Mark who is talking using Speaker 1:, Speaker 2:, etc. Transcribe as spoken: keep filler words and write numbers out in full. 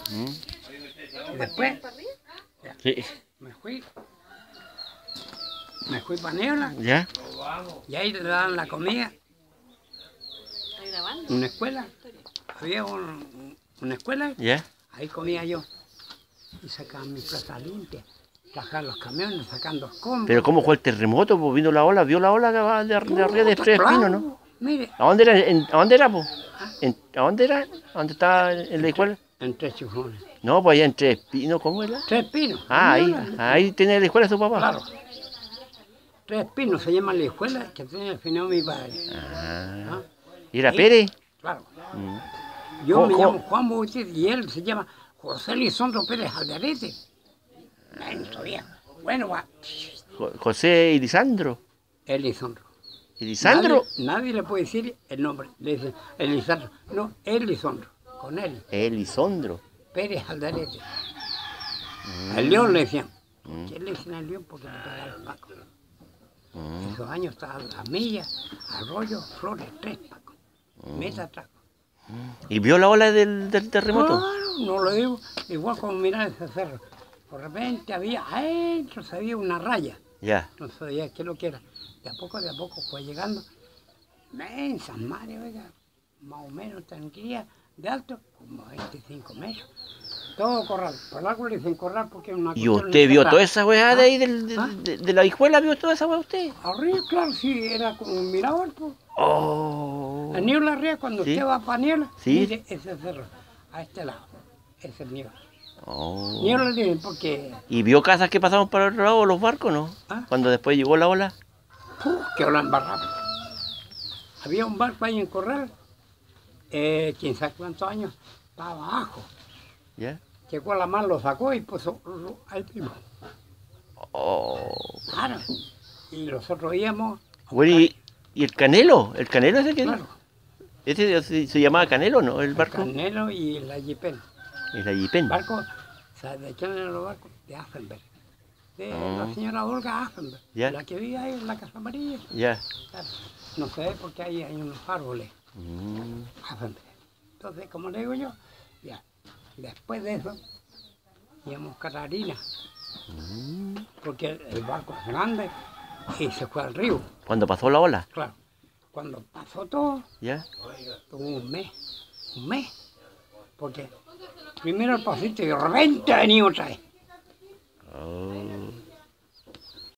Speaker 1: Mm.
Speaker 2: Y después ya,
Speaker 1: Sí.
Speaker 2: me fui. Me fui para Niebla.
Speaker 1: ¿Ya?
Speaker 2: Y ahí le daban la comida. Una escuela. Había un, una escuela.
Speaker 1: ¿Ya?
Speaker 2: Ahí comía yo. Y sacaban mi plata limpia. Bajaban los camiones sacando escombros.
Speaker 1: Pero ¿cómo fue el terremoto? Pues vino la ola, vio la ola que va de, de arriba de
Speaker 2: Puta,
Speaker 1: Tres
Speaker 2: claro.
Speaker 1: Pinos, ¿no?
Speaker 2: Mire,
Speaker 1: ¿A dónde era? En- ¿A dónde era, pues? ¿A dónde era? ¿A dónde estaba en la escuela?
Speaker 2: en Tres Chujones.
Speaker 1: No, pues allá en Tres Pinos, ¿cómo era?
Speaker 2: Tres Pinos.
Speaker 1: Ah, ahí,
Speaker 2: Niebla.
Speaker 1: ahí tenía la escuela su papá.
Speaker 2: Claro. Tres Pinos se llama la escuela que tenía al final mi padre.
Speaker 1: Ah.
Speaker 2: ¿Ah?
Speaker 1: ¿Y era
Speaker 2: Ahí,
Speaker 1: Pérez?
Speaker 2: Claro.
Speaker 1: Mm.
Speaker 2: Yo
Speaker 1: ¿Cómo-
Speaker 2: me
Speaker 1: cómo?
Speaker 2: llamo Juan Bautista y él se llama José Lisandro Pérez Alderete. Menso viejo. Bueno, va.
Speaker 1: Jo- José Elisandro.
Speaker 2: Elisandro.
Speaker 1: ¿Elisandro?
Speaker 2: Nadie, nadie le puede decir el nombre. Le dicen Elisandro. No, Elisandro. Con él.
Speaker 1: Elisandro.
Speaker 2: Pérez Alderete. Al León le decían.
Speaker 1: Mm.
Speaker 2: ¿Qué le dicen al León? Porque le pegaba el Paco.
Speaker 1: Mm.
Speaker 2: Esos años estaban la milla, Arroyo, Flores, tres Paco. Meta atrás.
Speaker 1: ¿Y vio la ola del, del terremoto?
Speaker 2: Claro, no lo digo. Igual como mirar ese cerro. De repente había, adentro se había una raya.
Speaker 1: Ya.
Speaker 2: No sabía qué lo que era. De a poco, de a poco fue llegando. Mensas, madre, oiga, más o menos tranquila, de alto, como veinticinco metros. Todo corral. Por algo le dicen corral porque es una
Speaker 1: ¿Y
Speaker 2: cuestión
Speaker 1: usted vio
Speaker 2: enterrada.
Speaker 1: toda esa weá de ahí, del, de,
Speaker 2: ¿Ah?
Speaker 1: de- de la hijuela? ¿Vio toda esa weá usted?
Speaker 2: Arriba, claro, sí, era como un mirador, pues.
Speaker 1: Oh.
Speaker 2: A Niebla arriba, cuando
Speaker 1: Sí.
Speaker 2: usted va para Niebla,
Speaker 1: Sí.
Speaker 2: mire ese cerro, a este lado. Ese es Niebla.
Speaker 1: Oh.
Speaker 2: Niebla le dicen porque,
Speaker 1: ¿Y vio casas que pasaban por el otro lado, los barcos, no?
Speaker 2: ¿Ah?
Speaker 1: Cuando después llegó la ola.
Speaker 2: ¡puf!, que lo embarraba. Había un barco ahí en Corral, eh, quién sabe cuántos años, estaba abajo.
Speaker 1: ¿Ya?
Speaker 2: Llegó a la mar, lo sacó y puso lo- ahí mismo.
Speaker 1: Oh.
Speaker 2: Claro. Y nosotros íbamos. a
Speaker 1: Bueno,
Speaker 2: buscar,
Speaker 1: ¿y, y el Canelo? ¿El Canelo ese que
Speaker 2: claro,
Speaker 1: ese se, se llamaba Canelo, no? El
Speaker 2: el
Speaker 1: barco.
Speaker 2: Canelo y la Jipén.
Speaker 1: El Ayipen.
Speaker 2: Barco, ¿sabes de quién eran los barcos? De Affenberg. De
Speaker 1: Ah.
Speaker 2: la señora Olga Affenberg,
Speaker 1: Ya.
Speaker 2: la que vive ahí en la Casa Amarilla.
Speaker 1: Ya.
Speaker 2: Claro. No sé por qué ahí hay unos árboles.
Speaker 1: Mm.
Speaker 2: Affenberg. Entonces, como le digo yo, ya, después de eso, íbamos a buscar harina,
Speaker 1: Mm.
Speaker 2: porque el, el barco es grande y se fue al río.
Speaker 1: Cuando pasó la ola.
Speaker 2: Claro. Cuando pasó todo,
Speaker 1: ¿Ya?
Speaker 2: tuvo un mes, un mes, porque primero el pasito y de repente venía otra vez.
Speaker 1: Oh.